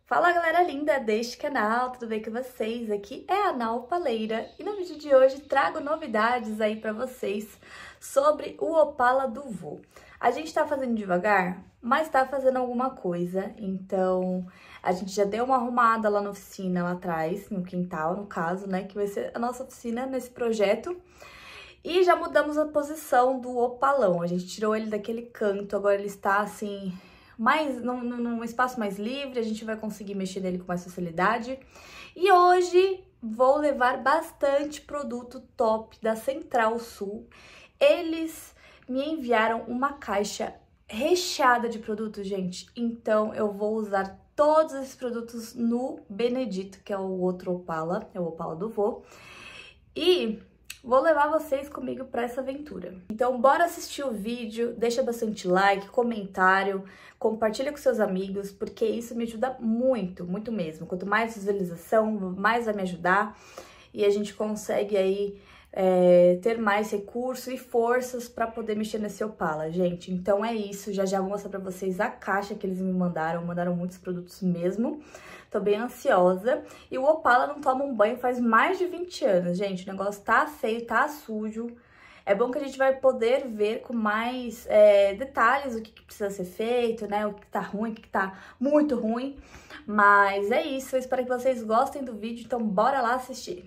Fala galera linda deste canal, tudo bem com vocês? Aqui é a Nau Paleira e no vídeo de hoje trago novidades aí pra vocês sobre o Opala do vô. A gente tá fazendo devagar, mas tá fazendo alguma coisa, então a gente já deu uma arrumada lá na oficina lá atrás, no quintal no caso, né, que vai ser a nossa oficina nesse projeto. E já mudamos a posição do opalão, a gente tirou ele daquele canto, agora ele está assim, mais num espaço mais livre, a gente vai conseguir mexer nele com mais facilidade. E hoje vou levar bastante produto top da Central Sul. Eles me enviaram uma caixa recheada de produtos, gente, então eu vou usar todos esses produtos no Benedito, que é o outro Opala, é o Opala do vô. E vou levar vocês comigo para essa aventura. Então, bora assistir o vídeo, deixa bastante like, comentário, compartilha com seus amigos, porque isso me ajuda muito, muito mesmo. Quanto mais visualização, mais vai me ajudar e a gente consegue aí ter mais recursos e forças para poder mexer nesse Opala, gente. Então é isso, já vou mostrar para vocês a caixa que eles me mandaram muitos produtos mesmo. Tô bem ansiosa. E o Opala não toma um banho faz mais de 20 anos, gente. O negócio tá feio, tá sujo. É bom que a gente vai poder ver com mais detalhes o que precisa ser feito, né? O que tá ruim, o que tá muito ruim. Mas é isso, eu espero que vocês gostem do vídeo, então bora lá assistir.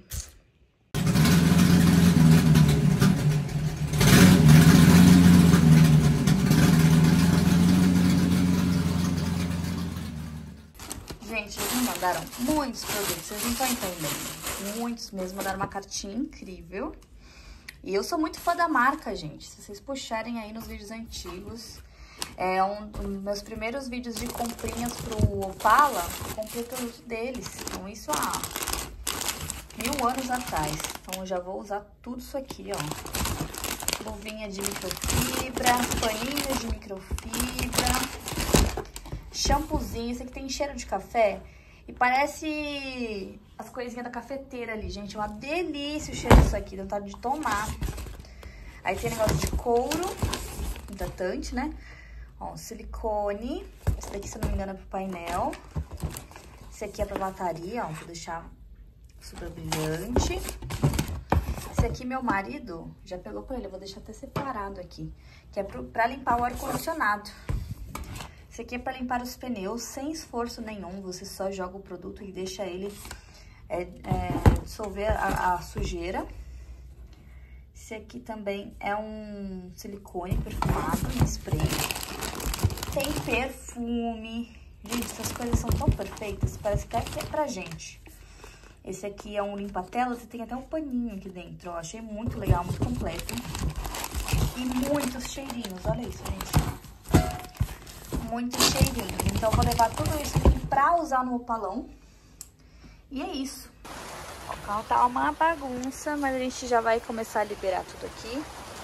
Gente, eles me mandaram muitos produtos, vocês não estão entendendo. Muitos mesmo, mandaram uma cartinha incrível. E eu sou muito fã da marca, gente. Se vocês puxarem aí nos vídeos antigos, é um dos meus primeiros vídeos de comprinhas pro Opala, eu comprei produto deles. Então isso há 1000 anos atrás. Então eu já vou usar tudo isso aqui, ó. Luvinha de microfibra, paninhos de microfibra. Shampoozinho, esse aqui tem cheiro de café e parece as coisinhas da cafeteira ali, gente. É uma delícia o cheiro disso aqui, dá vontade de tomar. Aí tem negócio de couro, hidratante, né? Ó, silicone. Esse daqui, se eu não me engano, é pro painel. Esse aqui é pra lataria, ó, vou deixar super brilhante. Esse aqui, meu marido já pegou pra ele, eu vou deixar até separado aqui, que é pra limpar o ar-condicionado. Esse aqui é para limpar os pneus sem esforço nenhum, você só joga o produto e deixa ele dissolver a sujeira. Esse aqui também é um silicone perfumado, um spray. Tem perfume. Gente, essas coisas são tão perfeitas, parece que é pra gente. Esse aqui é um limpa-telas e tem até um paninho aqui dentro, ó. Achei muito legal, muito completo. E muitos cheirinhos, olha isso, gente. Muito cheirinho. Então, eu vou levar tudo isso aqui pra usar no Opalão. E é isso. O carro tá uma bagunça, mas a gente já vai começar a liberar tudo aqui.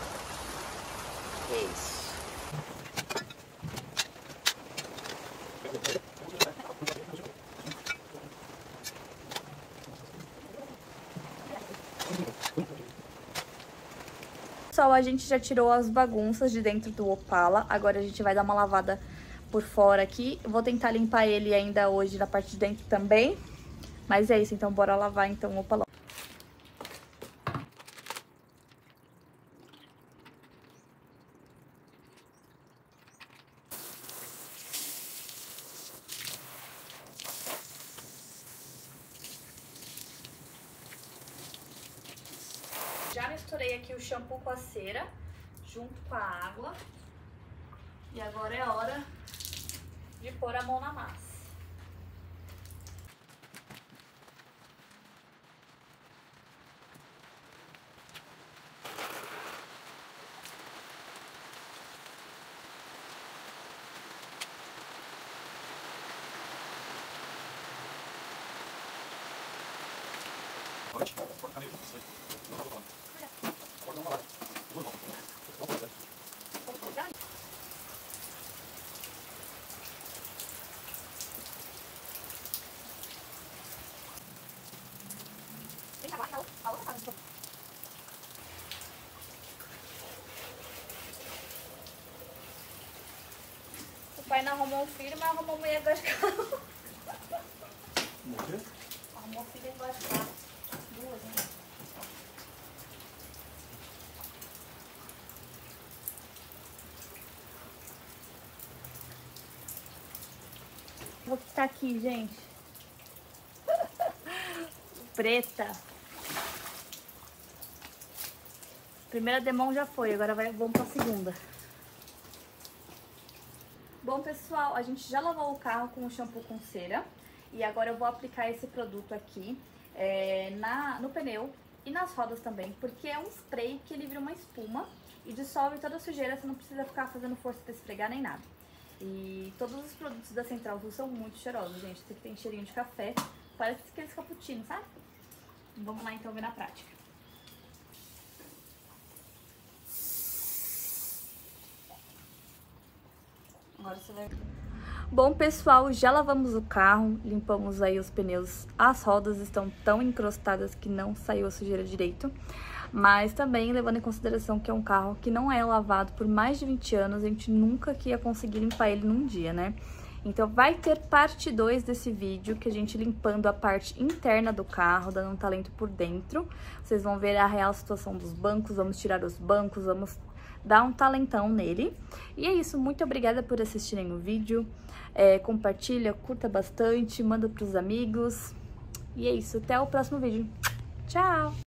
E é isso. Pessoal, a gente já tirou as bagunças de dentro do Opala. Agora a gente vai dar uma lavada por fora aqui. Eu vou tentar limpar ele ainda hoje na parte de dentro também. Mas é isso, então bora lavar então o Opalão. Já misturei aqui o shampoo com a cera, junto com a água. E agora é hora de pôr a mão na massa. O pai não arrumou um filho, mas arrumou mulher das casas. Vou quitar aqui, gente. Preta. Primeira demão já foi, agora vamos pra segunda. Bom, pessoal, a gente já lavou o carro com o shampoo com cera. E agora eu vou aplicar esse produto aqui no pneu e nas rodas também. Porque é um spray que ele vira uma espuma e dissolve toda a sujeira. Você não precisa ficar fazendo força pra esfregar nem nada. E todos os produtos da Central Sul são muito cheirosos, gente. Esse aqui tem cheirinho de café. Parece aqueles cappuccinos, sabe? Vamos lá então ver na prática. Agora você vai... Bom, pessoal, já lavamos o carro, limpamos aí os pneus. As rodas estão tão encrostadas que não saiu a sujeira direito. Mas também levando em consideração que é um carro que não é lavado por mais de 20 anos, a gente nunca que ia conseguir limpar ele num dia, né? Então vai ter parte 2 desse vídeo, que a gente limpando a parte interna do carro, dando um talento por dentro. Vocês vão ver a real situação dos bancos, vamos tirar os bancos, vamos dar um talentão nele. E é isso, muito obrigada por assistirem o vídeo. Compartilha, curta bastante, manda pros amigos. E é isso, até o próximo vídeo. Tchau!